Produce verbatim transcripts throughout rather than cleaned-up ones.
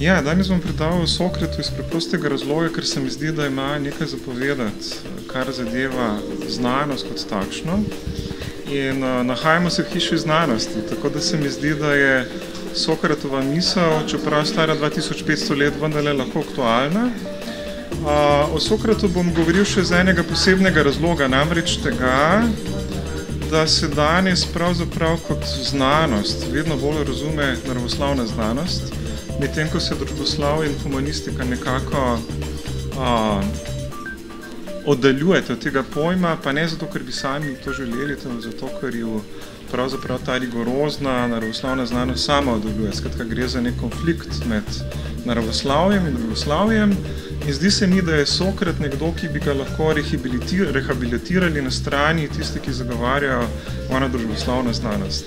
Ja, danes bom predal o Sokratu iz preprostega razloga, ker se mi zdi, da ima nekaj zapovedati, kar zadeva znanost kot takšno. In uh, nahajamo se v hiši znanosti, tako da se mi zdi, da je Sokratova misel, čeprav stara dva tisoč petsto let, vendarle lahko aktualna. Uh, o Sokratu bom govoril še z enega posebnega razloga, namreč tega, da se danes pravzaprav kot znanost vedno bolj razume naravoslovna znanost, medtem ko se družboslovje in humanistika nekako uh, oddaljujete od tega pojma, pa ne zato, ker bi sami to želeli, temveč zato, ker ju pravzaprav ta rigorozna naravoslovna znanost sama oddaljuje. Skratka, gre za nek konflikt med naravoslovjem in družboslovjem in zdi se mi, da je Sokrat nekdo, ki bi ga lahko rehabilitirali na strani tisti, ki zagovarjajo ona družboslovna znanost.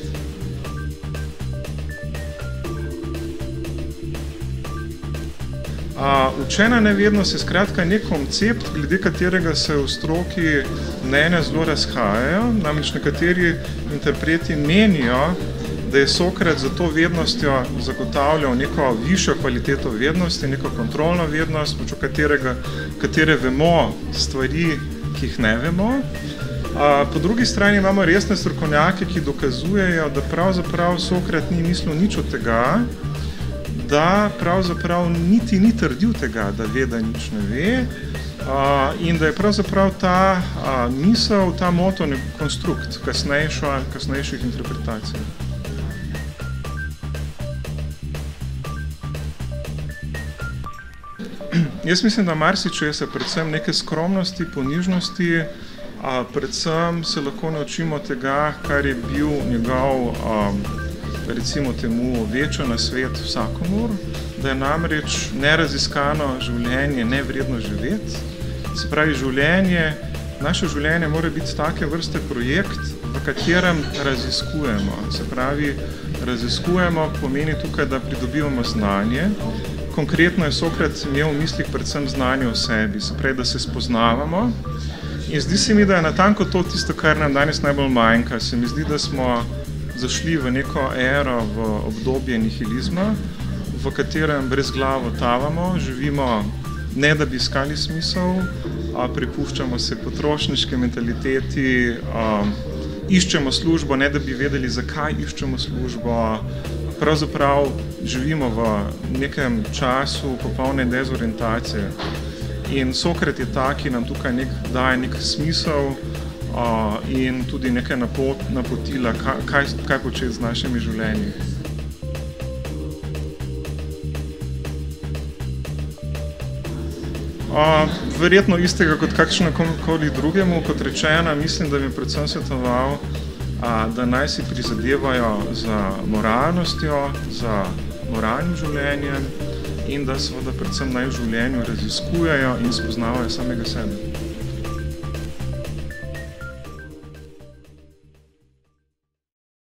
Uh, učena nevednost je skratka nek koncept, glede katerega se v stroki mnenja zelo razhajajo. Namreč nekateri interpreti menijo, da je Sokrat za to vednostjo zagotavljal neko višjo kvaliteto vednosti, neko kontrolno vednost, počo katerega, katere vemo stvari, ki jih ne vemo. Uh, po drugi strani imamo resne strokovnjake, ki dokazujejo, da pravzaprav Sokrat ni mislil nič od tega, da pravzaprav niti ni trdil tega, da ve, da nič ne ve, uh, in da je pravzaprav ta uh, misel, ta moto nek konstrukt kasnejšo, kasnejših interpretacij. Jaz mislim, da marsičesa, predvsem neke skromnosti, ponižnosti, a predvsem se lahko naučimo tega, kar je bil njegov, um, recimo temu, večjo na svet vsakomur, da je namreč neraziskano življenje nevredno živeti. Se pravi, življenje, naše življenje mora biti take vrste projekt, v katerem raziskujemo. Se pravi, raziskujemo pomeni tukaj, da pridobivamo znanje. Konkretno je Sokrat imel v mislih predvsem znanje o sebi, se pravi, da se spoznavamo. In zdi se mi, da je natanko to tisto, kar nam danes najbolj manjka. Se mi zdi, da smo zašli v neko ero, v obdobje nihilizma, v katerem brezglavo tavamo, živimo ne da bi iskali smisel, a prepuščamo se potrošniške mentaliteti, a, iščemo službo, ne da bi vedeli, zakaj iščemo službo. Pravzaprav živimo v nekem času popolne dezorientacije. In Sokrat je ta, ki nam tukaj nek, daje nek smisel uh, in tudi nekaj napot, napotila, kaj, kaj početi z našimi življenji. Uh, verjetno istega kot kakšnokoli drugemu, kot rečeno, mislim, da bi predvsem svetoval, uh, da naj si prizadevajo za moralnostjo, za moralnim življenjem in da seveda predvsem naj v življenju raziskujejo in spoznavajo samega sebe.